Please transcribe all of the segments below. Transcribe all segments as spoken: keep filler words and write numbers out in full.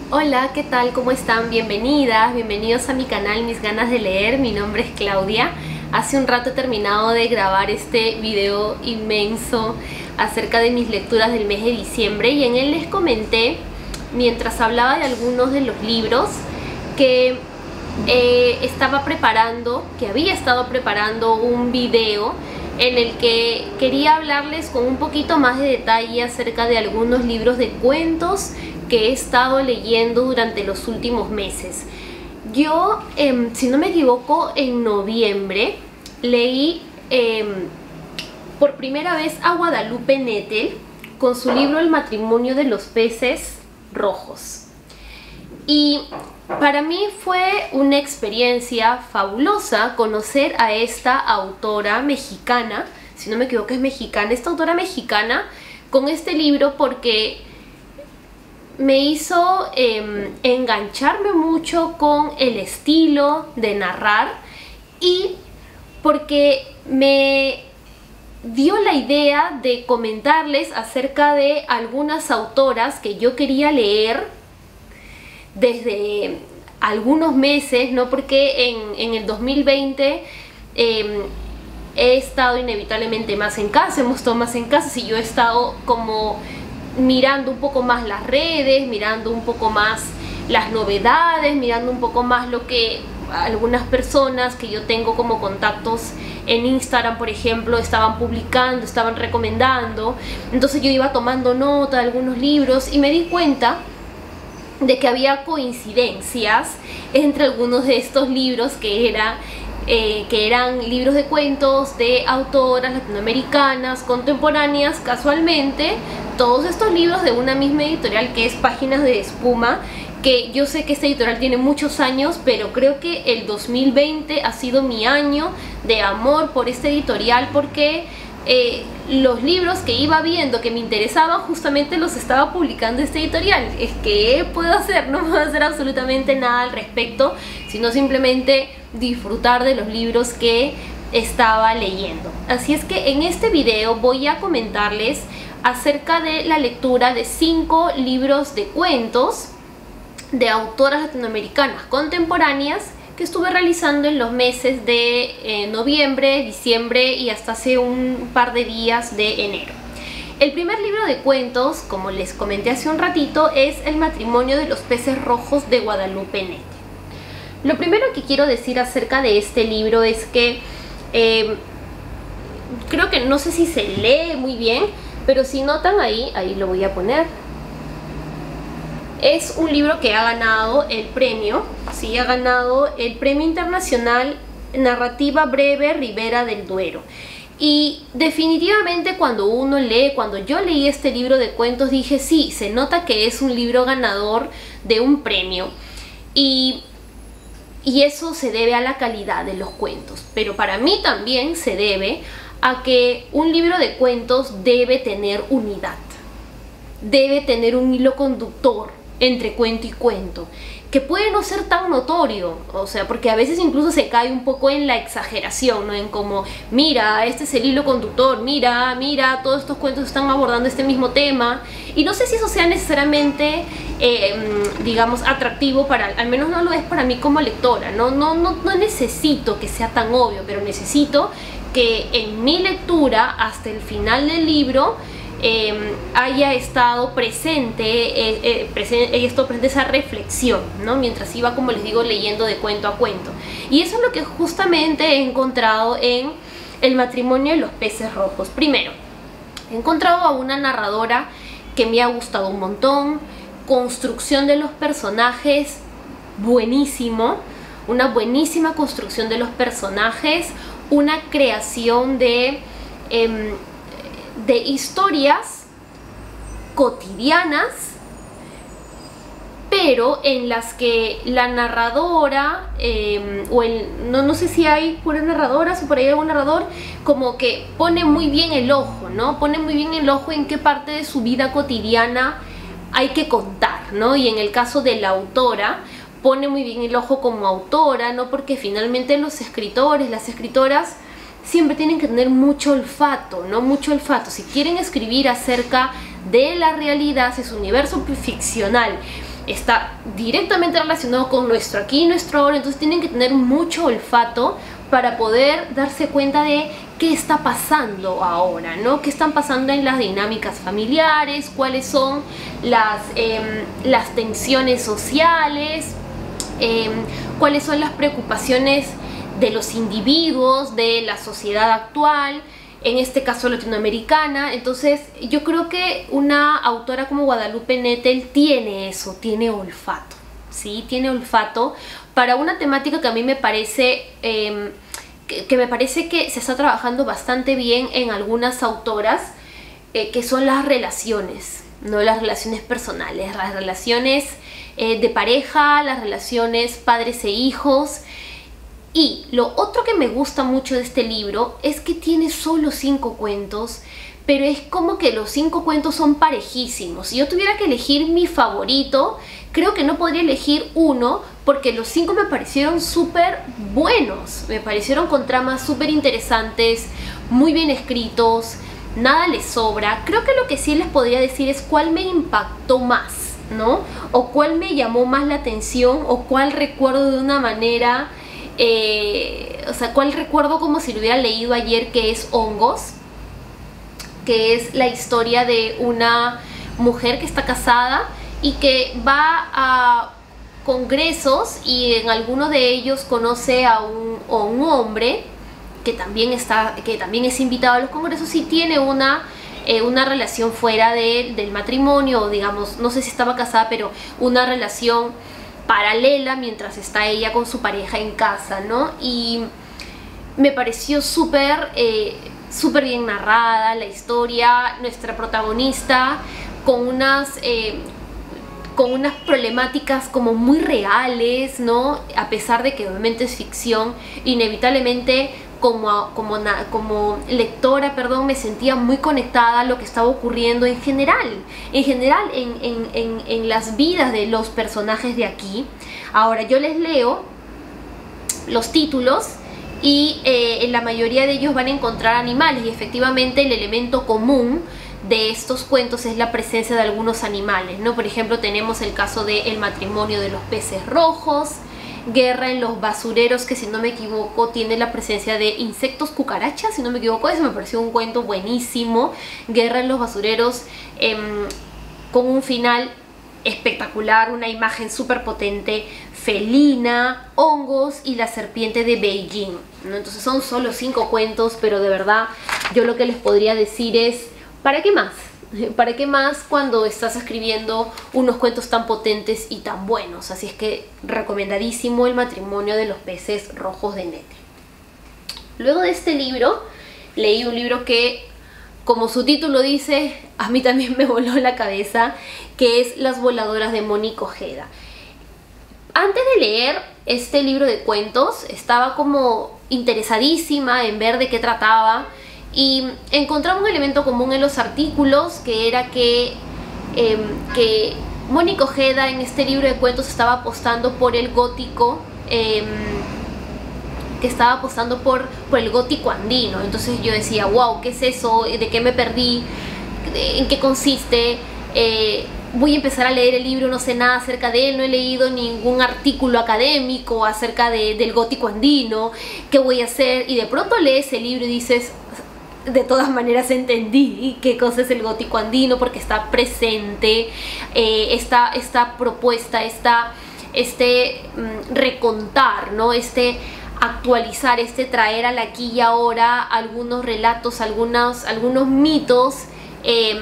Hola, ¿qué tal? ¿Cómo están? Bienvenidas, bienvenidos a mi canal Mis Ganas de Leer. Mi nombre es Claudia. Hace un rato he terminado de grabar este video inmenso acerca de mis lecturas del mes de diciembre y en él les comenté, mientras hablaba de algunos de los libros, que eh, estaba preparando, que había estado preparando un video en el que quería hablarles con un poquito más de detalle acerca de algunos libros de cuentos que he estado leyendo durante los últimos meses. Yo, eh, si no me equivoco, en noviembre leí eh, por primera vez a Guadalupe Nettel con su libro El matrimonio de los peces rojos. Y para mí fue una experiencia fabulosa conocer a esta autora mexicana, si no me equivoco es mexicana, esta autora mexicana con este libro, porque me hizo eh, engancharme mucho con el estilo de narrar y porque me dio la idea de comentarles acerca de algunas autoras que yo quería leer desde algunos meses, ¿no? Porque en, en el dos mil veinte eh, he estado inevitablemente más en casa, hemos estado más en casa y yo he estado como mirando un poco más las redes, mirando un poco más las novedades, mirando un poco más lo que algunas personas que yo tengo como contactos en Instagram, por ejemplo, estaban publicando, estaban recomendando. Entonces yo iba tomando nota de algunos libros y me di cuenta de que había coincidencias entre algunos de estos libros que era Eh, que eran libros de cuentos de autoras latinoamericanas contemporáneas. Casualmente todos estos libros de una misma editorial, que es Páginas de Espuma, que yo sé que esta editorial tiene muchos años, pero creo que el dos mil veinte ha sido mi año de amor por esta editorial, porque eh, los libros que iba viendo que me interesaban justamente los estaba publicando esta editorial. Es que ¿qué puedo hacer? No puedo hacer absolutamente nada al respecto, sino simplemente disfrutar de los libros que estaba leyendo. Así es que en este video voy a comentarles acerca de la lectura de cinco libros de cuentos de autoras latinoamericanas contemporáneas que estuve realizando en los meses de eh, noviembre, diciembre y hasta hace un par de días de enero. El primer libro de cuentos, como les comenté hace un ratito, es El matrimonio de los peces rojos de Guadalupe Nettel. Lo primero que quiero decir acerca de este libro es que eh, creo que no sé si se lee muy bien, pero si notan ahí, ahí lo voy a poner. Es un libro que ha ganado el premio, sí, ha ganado el Premio Internacional Narrativa Breve Ribera del Duero. Y definitivamente cuando uno lee, cuando yo leí este libro de cuentos, dije sí, se nota que es un libro ganador de un premio. Y, y eso se debe a la calidad de los cuentos. Pero para mí también se debe a que un libro de cuentos debe tener unidad. Debe tener un hilo conductor entre cuento y cuento, que puede no ser tan notorio, o sea, porque a veces incluso se cae un poco en la exageración, ¿no? En como, mira, este es el hilo conductor, mira, mira, todos estos cuentos están abordando este mismo tema, y no sé si eso sea necesariamente, eh, digamos, atractivo para, al menos no lo es para mí como lectora, ¿no? No, no, no necesito que sea tan obvio, pero necesito que en mi lectura, hasta el final del libro, Eh, haya estado presente, eh, eh, presente, haya estado presente esa reflexión, ¿no? Mientras iba, como les digo, leyendo de cuento a cuento. Y eso es lo que justamente he encontrado en El matrimonio de los peces rojos. Primero, he encontrado a una narradora que me ha gustado un montón, construcción de los personajes buenísimo, una buenísima construcción de los personajes, una creación de Eh, de historias cotidianas, pero en las que la narradora, eh, o el, no, no sé si hay puras narradoras o por ahí algún narrador, como que pone muy bien el ojo, ¿no? Pone muy bien el ojo en qué parte de su vida cotidiana hay que contar, ¿no? Y en el caso de la autora, pone muy bien el ojo como autora, ¿no? Porque finalmente los escritores, las escritoras, siempre tienen que tener mucho olfato, ¿no? Mucho olfato. Si quieren escribir acerca de la realidad, si su universo ficcional está directamente relacionado con nuestro aquí y nuestro ahora, entonces tienen que tener mucho olfato para poder darse cuenta de qué está pasando ahora, ¿no? ¿Qué están pasando en las dinámicas familiares? ¿Cuáles son las, eh, las tensiones sociales? Eh, ¿Cuáles son las preocupaciones de los individuos, de la sociedad actual? En este caso latinoamericana. Entonces yo creo que una autora como Guadalupe Nettel tiene eso, tiene olfato, ¿sí? Tiene olfato para una temática que a mí me parece, eh, que, que me parece que se está trabajando bastante bien en algunas autoras, eh, que son las relaciones, ¿no? Las relaciones personales, las relaciones eh, de pareja, las relaciones padres e hijos. Y lo otro que me gusta mucho de este libro es que tiene solo cinco cuentos, pero es como que los cinco cuentos son parejísimos. Si yo tuviera que elegir mi favorito, creo que no podría elegir uno, porque los cinco me parecieron súper buenos, me parecieron con tramas súper interesantes, muy bien escritos, nada les sobra. Creo que lo que sí les podría decir es cuál me impactó más, ¿no? O cuál me llamó más la atención, o cuál recuerdo de una manera... Eh, o sea, cuál recuerdo como si lo hubiera leído ayer, que es Hongos, que es la historia de una mujer que está casada y que va a congresos, y en alguno de ellos conoce a un, a un hombre que también, está, que también es invitado a los congresos y tiene una, eh, una relación fuera de, del matrimonio, o digamos, no sé si estaba casada, pero una relación paralela mientras está ella con su pareja en casa, ¿no? Y me pareció súper eh, súper bien narrada la historia, nuestra protagonista con unas eh, con unas problemáticas como muy reales, ¿no? A pesar de que obviamente es ficción, inevitablemente como, como, como lectora, perdón, me sentía muy conectada a lo que estaba ocurriendo en general, en general en, en, en, en las vidas de los personajes de aquí. Ahora yo les leo los títulos y eh, en la mayoría de ellos van a encontrar animales, y efectivamente el elemento común de estos cuentos es la presencia de algunos animales, ¿no? Por ejemplo, tenemos el caso de El matrimonio de los peces rojos, Guerra en los basureros, que si no me equivoco tiene la presencia de insectos cucarachas, si no me equivoco, eso me pareció un cuento buenísimo. Guerra en los basureros, eh, con un final espectacular, una imagen súper potente. Felina, Hongos y La serpiente de Beijing, ¿no? Entonces son solo cinco cuentos, pero de verdad yo lo que les podría decir es, ¿para qué más? ¿Para qué más cuando estás escribiendo unos cuentos tan potentes y tan buenos? Así es que recomendadísimo El matrimonio de los peces rojos de Nettel. Luego de este libro, leí un libro que, como su título dice, a mí también me voló la cabeza, que es Las voladoras de Mónica Ojeda. Antes de leer este libro de cuentos, estaba como interesadísima en ver de qué trataba, y encontraba un elemento común en los artículos, que era que, eh, que Mónica Ojeda en este libro de cuentos estaba apostando por el gótico, eh, que estaba apostando por, por el gótico andino. Entonces yo decía, wow, ¿qué es eso? ¿De qué me perdí? ¿En qué consiste? Eh, voy a empezar a leer el libro, no sé nada acerca de él, no he leído ningún artículo académico acerca de, del gótico andino, ¿qué voy a hacer? Y de pronto lees el libro y dices, de todas maneras entendí qué cosa es el gótico andino, porque está presente, eh, esta, esta propuesta, esta, este mm, recontar, ¿no? Este actualizar, este traer al aquí y ahora algunos relatos, algunos, algunos mitos, eh,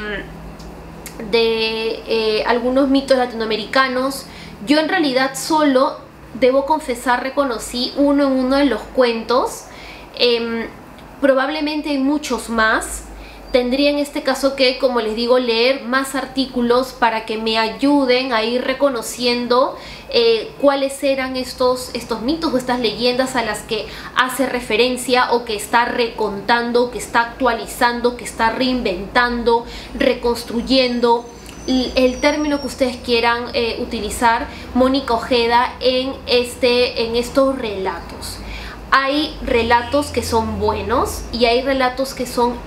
de eh, algunos mitos latinoamericanos. Yo en realidad solo, debo confesar, reconocí uno en uno de los cuentos. Eh, probablemente hay muchos más. Tendría en este caso que, como les digo, leer más artículos para que me ayuden a ir reconociendo eh, cuáles eran estos, estos mitos o estas leyendas a las que hace referencia, o que está recontando, que está actualizando, que está reinventando, reconstruyendo, el término que ustedes quieran eh, utilizar, Mónica Ojeda en, este, en estos relatos. Hay relatos que son buenos y hay relatos que son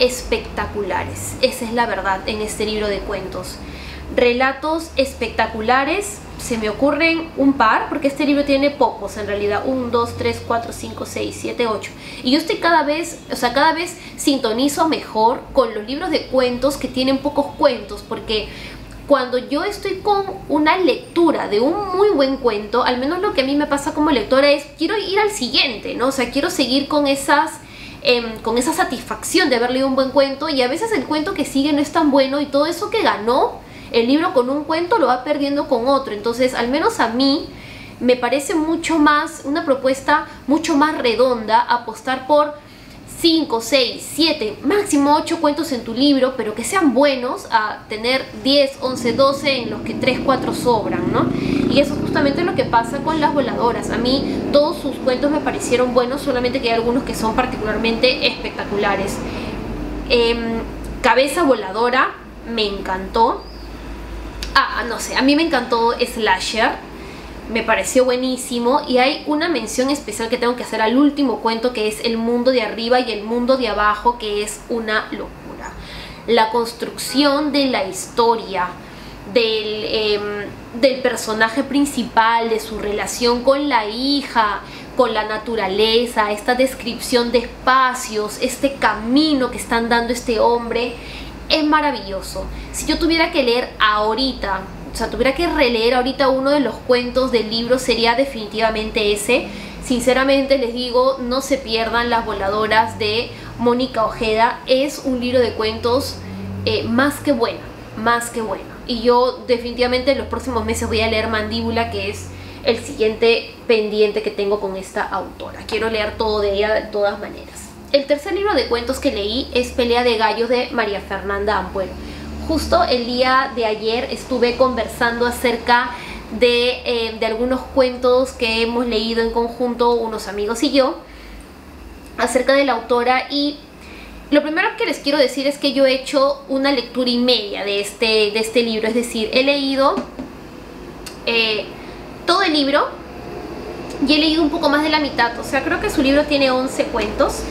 espectaculares. Esa es la verdad en este libro de cuentos. Relatos espectaculares se me ocurren un par, porque este libro tiene pocos en realidad, uno, dos, tres, cuatro, cinco, seis, siete, ocho, y yo estoy cada vez, o sea, cada vez sintonizo mejor con los libros de cuentos que tienen pocos cuentos, porque cuando yo estoy con una lectura de un muy buen cuento, al menos lo que a mí me pasa como lectora es, quiero ir al siguiente, ¿no? O sea, quiero seguir con esas... Eh, con esa satisfacción de haber leído un buen cuento, y a veces el cuento que sigue no es tan bueno y todo eso que ganó el libro con un cuento lo va perdiendo con otro. Entonces, al menos a mí me parece mucho más, una propuesta mucho más redonda, apostar por cinco, seis, siete, máximo ocho cuentos en tu libro, pero que sean buenos, a tener diez, once, doce en los que tres, cuatro sobran, ¿no? Y eso es justamente lo que pasa con Las Voladoras. A mí todos sus cuentos me parecieron buenos, solamente que hay algunos que son particularmente espectaculares. Eh, Cabeza Voladora me encantó. Ah, no sé, a mí me encantó Slasher. Me pareció buenísimo, y hay una mención especial que tengo que hacer al último cuento, que es El Mundo de Arriba y El Mundo de Abajo, que es una locura. La construcción de la historia, del, eh, del personaje principal, de su relación con la hija, con la naturaleza, esta descripción de espacios, este camino que están dando este hombre, es maravilloso. Si yo tuviera que leer ahorita, o sea, tuviera que releer ahorita uno de los cuentos del libro, sería definitivamente ese. Sinceramente les digo, no se pierdan Las Voladoras de Mónica Ojeda. Es un libro de cuentos eh, más que bueno, más que bueno. Y yo definitivamente en los próximos meses voy a leer Mandíbula, que es el siguiente pendiente que tengo con esta autora. Quiero leer todo de ella de todas maneras. El tercer libro de cuentos que leí es Pelea de Gallos de María Fernanda Ampuero. Justo el día de ayer estuve conversando acerca de, eh, de algunos cuentos que hemos leído en conjunto, unos amigos y yo, acerca de la autora, y lo primero que les quiero decir es que yo he hecho una lectura y media de este, de este libro, es decir, he leído eh, todo el libro y he leído un poco más de la mitad. O sea, creo que su libro tiene once cuentos,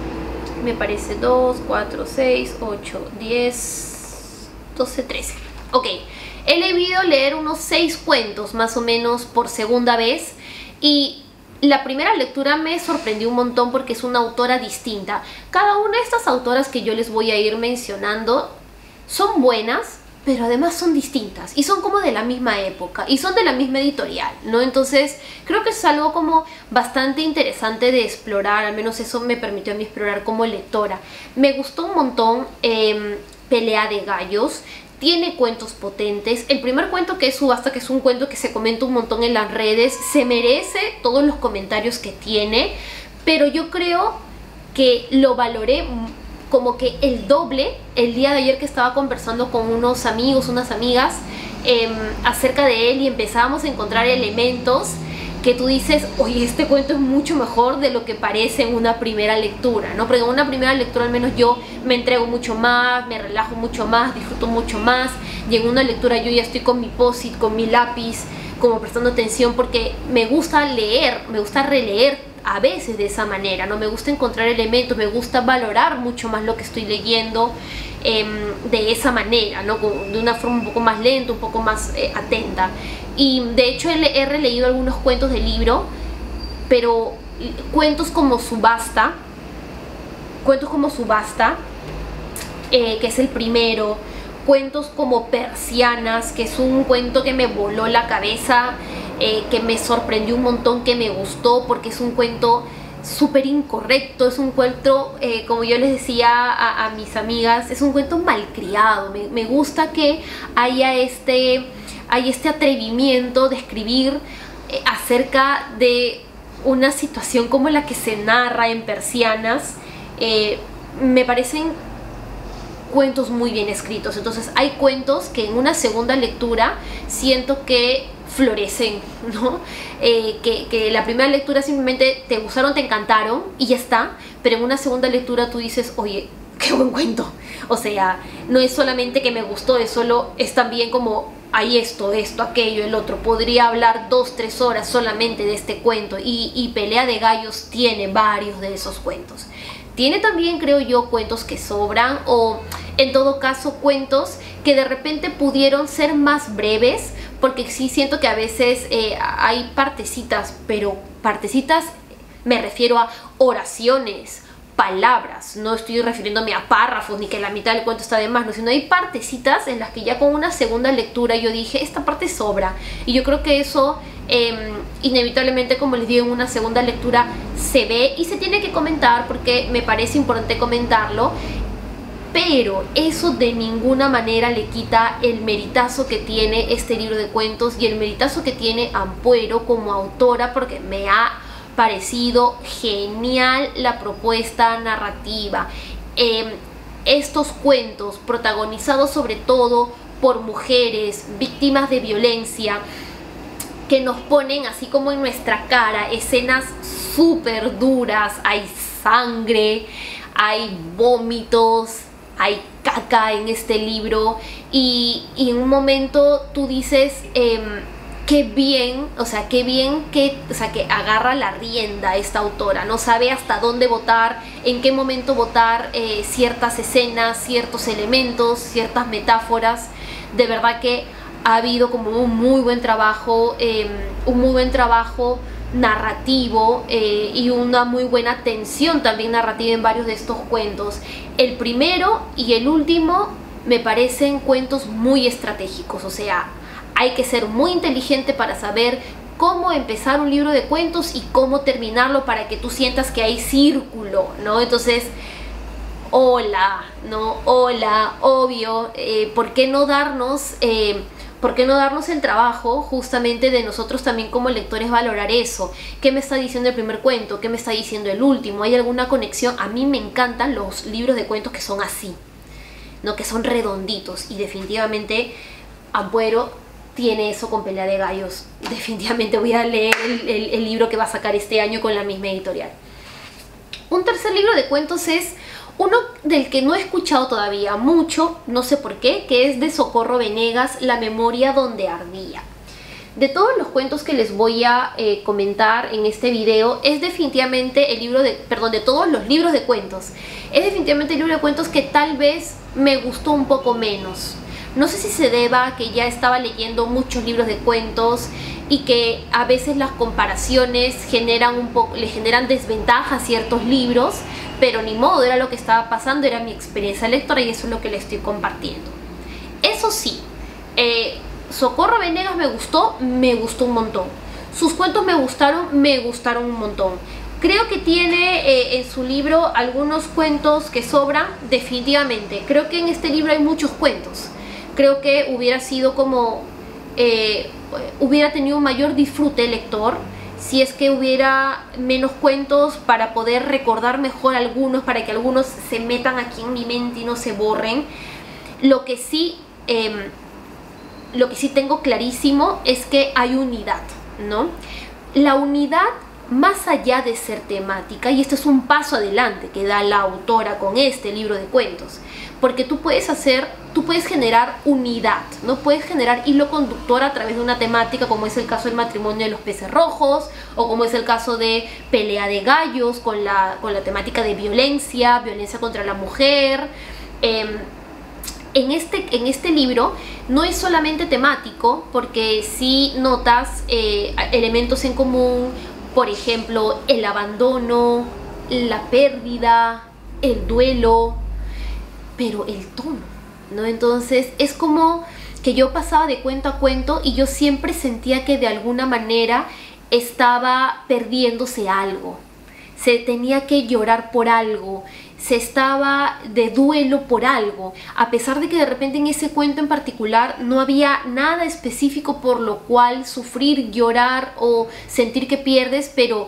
me parece, dos, cuatro, seis, ocho, diez... doce, trece. Ok, he debido leer unos seis cuentos más o menos por segunda vez, y la primera lectura me sorprendió un montón porque es una autora distinta. Cada una de estas autoras que yo les voy a ir mencionando son buenas, pero además son distintas y son como de la misma época y son de la misma editorial, ¿no? Entonces creo que es algo como bastante interesante de explorar, al menos eso me permitió a mí explorar como lectora. Me gustó un montón eh, Pelea de Gallos. Tiene cuentos potentes. El primer cuento, que es Subasta, que es un cuento que se comenta un montón en las redes, se merece todos los comentarios que tiene, pero yo creo que lo valoré como que el doble el día de ayer que estaba conversando con unos amigos, unas amigas eh, acerca de él, y empezábamos a encontrar elementos que tú dices, oye, este cuento es mucho mejor de lo que parece en una primera lectura, ¿no? Porque en una primera lectura al menos yo me entrego mucho más, me relajo mucho más, disfruto mucho más, y en una lectura yo ya estoy con mi post-it, con mi lápiz, como prestando atención, porque me gusta leer, me gusta releer a veces de esa manera, ¿no? Me gusta encontrar elementos, me gusta valorar mucho más lo que estoy leyendo eh, de esa manera, ¿no? De una forma un poco más lenta, un poco más eh, atenta. Y de hecho he, he releído algunos cuentos del libro, pero cuentos como Subasta, cuentos como Subasta, eh, que es el primero, cuentos como Persianas, que es un cuento que me voló la cabeza, eh, que me sorprendió un montón, que me gustó, porque es un cuento súper incorrecto, es un cuento, eh, como yo les decía a, a mis amigas, es un cuento malcriado. Me, me gusta que haya este... hay este atrevimiento de escribir eh, acerca de una situación como la que se narra en Persianas. Eh, me parecen cuentos muy bien escritos. Entonces hay cuentos que en una segunda lectura siento que florecen, ¿no? Eh, que, que la primera lectura simplemente te gustaron, te encantaron y ya está, pero en una segunda lectura tú dices, oye, qué buen cuento. O sea, no es solamente que me gustó, es solo, es también como hay esto, esto, aquello, el otro. Podría hablar dos, tres horas solamente de este cuento, y, y Pelea de Gallos tiene varios de esos cuentos. Tiene también, creo yo, cuentos que sobran, o en todo caso cuentos que de repente pudieron ser más breves, porque sí siento que a veces eh, hay partecitas, pero partecitas me refiero a oraciones, palabras, no estoy refiriéndome a párrafos ni que la mitad del cuento está de más, no, sino hay partecitas en las que ya con una segunda lectura yo dije, esta parte sobra, y yo creo que eso eh, inevitablemente, como les digo, en una segunda lectura se ve y se tiene que comentar porque me parece importante comentarlo, pero eso de ninguna manera le quita el meritazo que tiene este libro de cuentos y el meritazo que tiene Ampuero como autora, porque me ha parecido genial la propuesta narrativa. Eh, estos cuentos protagonizados sobre todo por mujeres víctimas de violencia, que nos ponen así como en nuestra cara escenas súper duras, hay sangre, hay vómitos, hay caca en este libro, y, y en un momento tú dices, eh, qué bien, o sea, qué bien que, o sea, que agarra la rienda esta autora, no sabe hasta dónde botar, en qué momento botar eh, ciertas escenas, ciertos elementos, ciertas metáforas. De verdad que ha habido como un muy buen trabajo, eh, un muy buen trabajo narrativo eh, y una muy buena tensión también narrativa en varios de estos cuentos. El primero y el último me parecen cuentos muy estratégicos, o sea, hay que ser muy inteligente para saber cómo empezar un libro de cuentos y cómo terminarlo para que tú sientas que hay círculo, ¿no? Entonces, hola, ¿no? Hola, obvio, eh, ¿por qué no darnos... Eh, ¿Por qué no darnos el trabajo justamente de nosotros también como lectores valorar eso? ¿Qué me está diciendo el primer cuento? ¿Qué me está diciendo el último? ¿Hay alguna conexión? A mí me encantan los libros de cuentos que son así, ¿no? Que son redonditos, y definitivamente Ampuero tiene eso con Pelea de Gallos. Definitivamente voy a leer el, el, el libro que va a sacar este año con la misma editorial. Un tercer libro de cuentos es uno del que no he escuchado todavía mucho, no sé por qué, que es de Socorro Venegas, La memoria donde ardía. De todos los cuentos que les voy a eh, comentar en este video, es definitivamente el libro de, perdón, de todos los libros de cuentos, es definitivamente el libro de cuentos que tal vez me gustó un poco menos. No sé si se deba a que ya estaba leyendo muchos libros de cuentos y que a veces las comparaciones generan un poco, le generan desventaja a ciertos libros, pero ni modo, era lo que estaba pasando, era mi experiencia lectora y eso es lo que le estoy compartiendo. Eso sí, eh, Socorro Venegas me gustó, me gustó un montón. Sus cuentos me gustaron, me gustaron un montón. Creo que tiene eh, en su libro algunos cuentos que sobran, definitivamente. Creo que en este libro hay muchos cuentos. Creo que hubiera sido como, eh, hubiera tenido un mayor disfrute el lector si es que hubiera menos cuentos, para poder recordar mejor algunos, para que algunos se metan aquí en mi mente y no se borren. Lo que sí, eh, lo que sí tengo clarísimo es que hay unidad, ¿no? La unidad, más allá de ser temática, y esto es un paso adelante que da la autora con este libro de cuentos, porque tú puedes hacer, tú puedes generar unidad, ¿no? Puedes generar hilo conductor a través de una temática, como es el caso del matrimonio de los peces rojos, o como es el caso de Pelea de Gallos, con la, con la temática de violencia, violencia contra la mujer. Eh, en, este, en este libro no es solamente temático, porque sí notas eh, elementos en común, por ejemplo, el abandono, la pérdida, el duelo, pero el tono, ¿no? Entonces es como que yo pasaba de cuento a cuento y yo siempre sentía que de alguna manera estaba perdiéndose algo, se tenía que llorar por algo, se estaba de duelo por algo, a pesar de que de repente en ese cuento en particular no había nada específico por lo cual sufrir, llorar o sentir que pierdes, pero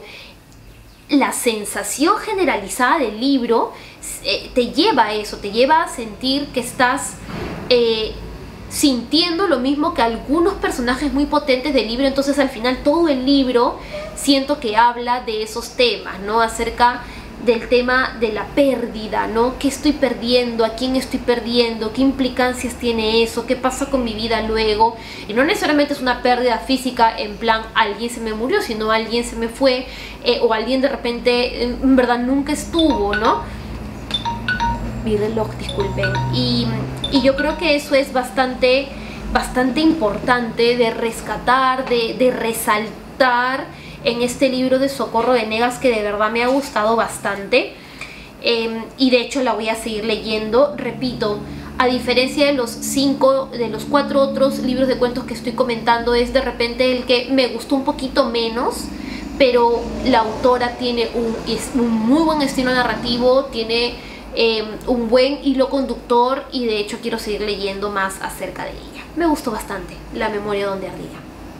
la sensación generalizada del libro eh, te lleva a eso, te lleva a sentir que estás eh, sintiendo lo mismo que algunos personajes muy potentes del libro. Entonces al final todo el libro siento que habla de esos temas, ¿no? Acerca del tema de la pérdida, ¿no? ¿Qué estoy perdiendo? ¿A quién estoy perdiendo? ¿Qué implicancias tiene eso? ¿Qué pasa con mi vida luego? Y no necesariamente es una pérdida física en plan alguien se me murió, sino alguien se me fue eh, o alguien de repente en verdad nunca estuvo, ¿no? Mi reloj, disculpen. Y, y yo creo que eso es bastante bastante importante de rescatar, de, de resaltar en este libro de Socorro Venegas, que de verdad me ha gustado bastante. Eh, y de hecho la voy a seguir leyendo. Repito, a diferencia de los cinco, de los cuatro otros libros de cuentos que estoy comentando, es de repente el que me gustó un poquito menos, pero la autora tiene un, un muy buen estilo narrativo, tiene eh, un buen hilo conductor, y de hecho quiero seguir leyendo más acerca de ella. Me gustó bastante La memoria donde ardía.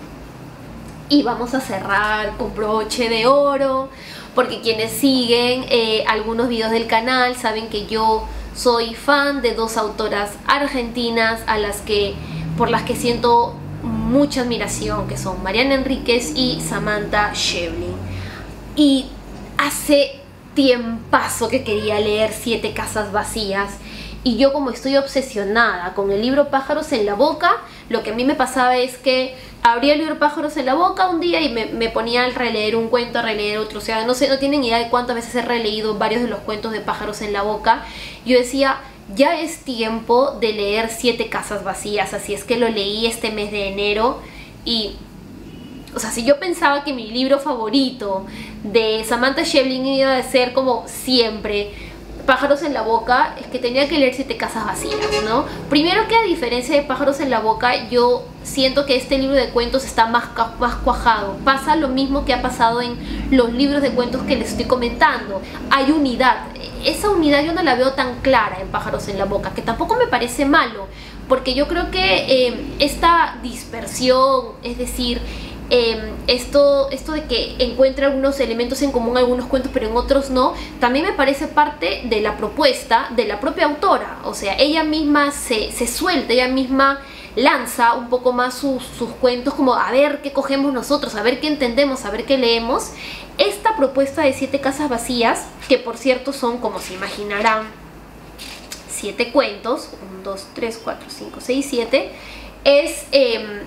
Y vamos a cerrar con broche de oro, porque quienes siguen eh, algunos videos del canal saben que yo soy fan de dos autoras argentinas a las que, por las que siento mucha admiración, que son Mariana Enríquez y Samantha Schweblin. Y hace tiempazo que quería leer Siete casas vacías, y yo, como estoy obsesionada con el libro Pájaros en la boca, lo que a mí me pasaba es que abría el libro Pájaros en la boca un día y me, me ponía a releer un cuento, a releer otro. O sea, no sé, no tienen idea de cuántas veces he releído varios de los cuentos de Pájaros en la boca. Yo decía, ya es tiempo de leer Siete casas vacías, así es que lo leí este mes de enero. Y, o sea, si yo pensaba que mi libro favorito de Samantha Schweblin iba a ser como siempre Pájaros en la boca, es que tenía que leer Siete casas vacías, ¿no? Primero, que a diferencia de Pájaros en la boca, yo siento que este libro de cuentos está más, más cuajado. Pasa lo mismo que ha pasado en los libros de cuentos que les estoy comentando. Hay unidad. Esa unidad yo no la veo tan clara en Pájaros en la boca, que tampoco me parece malo, porque yo creo que eh, esta dispersión, es decir, Eh, esto, esto de que encuentra algunos elementos en común en algunos cuentos pero en otros no, también me parece parte de la propuesta de la propia autora. O sea, ella misma se, se suelta, ella misma lanza un poco más sus, sus cuentos, como a ver qué cogemos nosotros, a ver qué entendemos, a ver qué leemos. Esta propuesta de Siete casas vacías, que por cierto son, como se imaginarán, siete cuentos, uno, dos, tres, cuatro, cinco, seis, siete, es... Eh,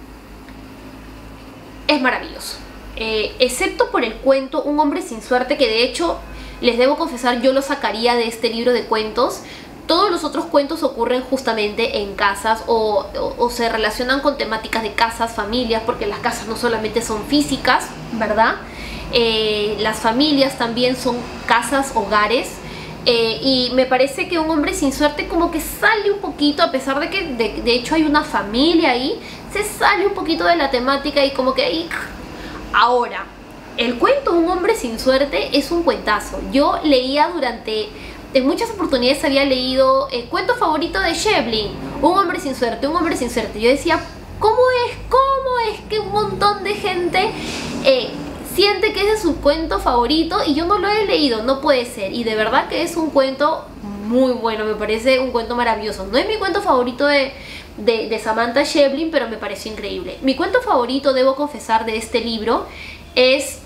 es maravilloso, eh, excepto por el cuento Un hombre sin suerte, que de hecho, les debo confesar, yo lo sacaría de este libro de cuentos. Todos los otros cuentos ocurren justamente en casas o, o, o se relacionan con temáticas de casas, familias, porque las casas no solamente son físicas, ¿verdad? Eh, las familias también son casas, hogares. Eh, y me parece que Un hombre sin suerte como que sale un poquito, a pesar de que de, de hecho hay una familia ahí, se sale un poquito de la temática y como que ahí... Ahora, el cuento Un hombre sin suerte es un cuentazo. Yo leía durante... En muchas oportunidades había leído el cuento favorito de Schweblin, Un hombre sin suerte, Un hombre sin suerte. Yo decía, ¿cómo es? ¿Cómo es que un montón de gente... Eh, siente que ese es su cuento favorito y yo no lo he leído? No puede ser. Y de verdad que es un cuento muy bueno, me parece un cuento maravilloso. No es mi cuento favorito de, de, de Samantha Schweblin, pero me pareció increíble. Mi cuento favorito, debo confesar, de este libro es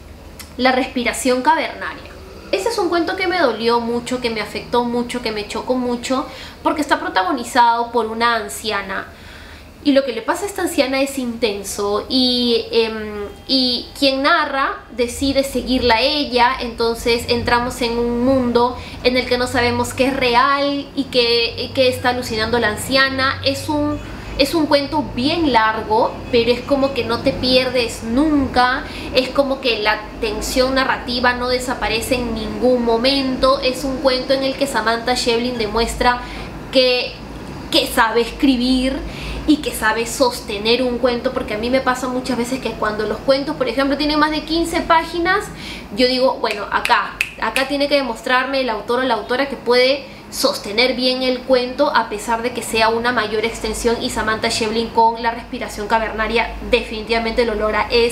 La respiración cavernaria. Ese es un cuento que me dolió mucho, que me afectó mucho, que me chocó mucho, porque está protagonizado por una anciana. Y lo que le pasa a esta anciana es intenso, y, eh, y quien narra decide seguirla a ella. Entonces entramos en un mundo en el que no sabemos qué es real y qué, qué está alucinando la anciana. Es un, es un cuento bien largo, pero es como que no te pierdes nunca. Es como que la tensión narrativa no desaparece en ningún momento. Es un cuento en el que Samantha Schweblin demuestra que, que sabe escribir y que sabe sostener un cuento, porque a mí me pasa muchas veces que cuando los cuentos, por ejemplo, tienen más de quince páginas, yo digo, bueno, acá, acá tiene que demostrarme el autor o la autora que puede sostener bien el cuento a pesar de que sea una mayor extensión, y Samantha Schweblin con La respiración cavernaria definitivamente lo logra. Es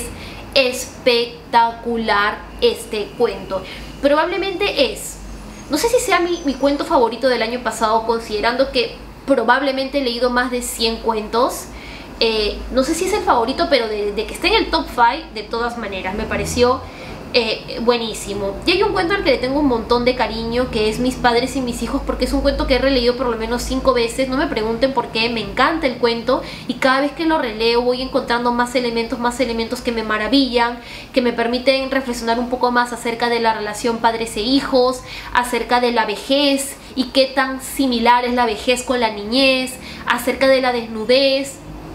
espectacular este cuento. Probablemente es, no sé si sea mi, mi cuento favorito del año pasado, considerando que probablemente he leído más de cien cuentos. Eh, no sé si es el favorito, pero de, de que esté en el top cinco, de todas maneras, me pareció Eh, buenísimo. Y hay un cuento al que le tengo un montón de cariño, que es Mis padres y mis hijos, porque es un cuento que he releído por lo menos cinco veces. No me pregunten por qué, me encanta el cuento y cada vez que lo releo voy encontrando más elementos, más elementos que me maravillan, que me permiten reflexionar un poco más acerca de la relación padres e hijos, acerca de la vejez y qué tan similar es la vejez con la niñez, acerca de la desnudez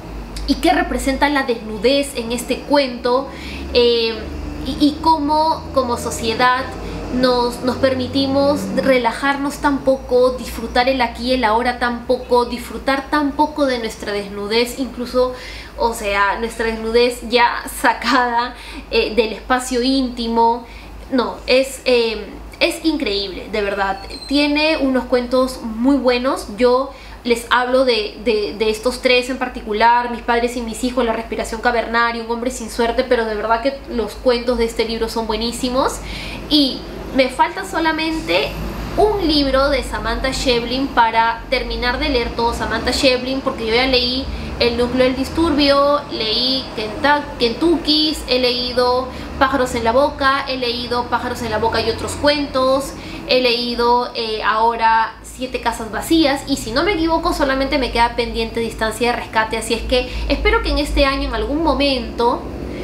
y qué representa la desnudez en este cuento. eh, Y, y cómo como sociedad nos, nos permitimos relajarnos tan poco, disfrutar el aquí y el ahora tan poco, disfrutar tan poco de nuestra desnudez, incluso, o sea, nuestra desnudez ya sacada eh, del espacio íntimo. No, es, eh, es increíble, de verdad. Tiene unos cuentos muy buenos. Yo les hablo de, de, de estos tres en particular, Mis padres y mis hijos, La respiración cavernaria, Un hombre sin suerte, pero de verdad que los cuentos de este libro son buenísimos. Y me falta solamente un libro de Samantha Schweblin para terminar de leer todo Samantha Schweblin, porque yo ya leí El núcleo del disturbio, leí Kentucky, he leído Pájaros en la boca, he leído Pájaros en la boca y otros cuentos, he leído eh, ahora Siete casas vacías, y si no me equivoco solamente me queda pendiente Distancia de rescate. Así es que espero que en este año en algún momento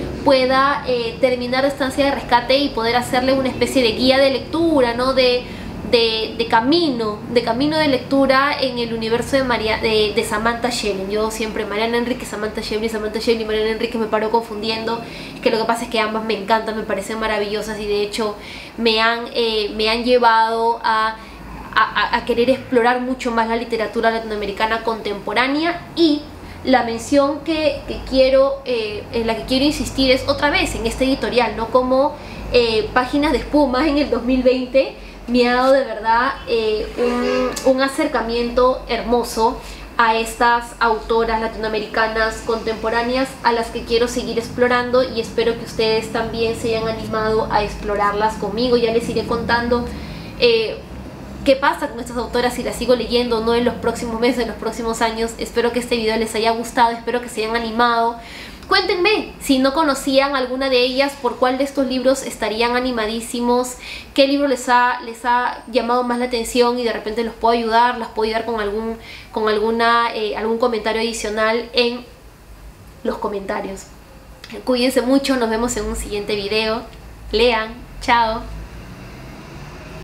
pueda eh, terminar Estancia de rescate y poder hacerle una especie de guía de lectura, ¿no? de, de, de camino de camino de lectura en el universo de, María, de, de Samantha Schweblin. Yo siempre Mariana Enríquez, Samantha Schweblin, Samantha Schweblin, Mariana Enríquez, me paro confundiendo. Es que lo que pasa es que ambas me encantan, me parecen maravillosas y de hecho me han, eh, me han llevado a A, a querer explorar mucho más la literatura latinoamericana contemporánea. Y la mención que, que quiero, eh, en la que quiero insistir es otra vez en este editorial, ¿no? Como eh, Páginas de espuma en el dos mil veinte me ha dado de verdad eh, un, un acercamiento hermoso a estas autoras latinoamericanas contemporáneas a las que quiero seguir explorando, y espero que ustedes también se hayan animado a explorarlas conmigo. Ya les iré contando eh, qué pasa con estas autoras, si las sigo leyendo o no en los próximos meses, en los próximos años. Espero que este video les haya gustado, espero que se hayan animado. Cuéntenme si no conocían alguna de ellas, por cuál de estos libros estarían animadísimos, qué libro les ha, les ha llamado más la atención y de repente los puedo ayudar, las puedo ayudar con algún, con alguna, eh, algún comentario adicional en los comentarios. Cuídense mucho, nos vemos en un siguiente video. Lean, chao.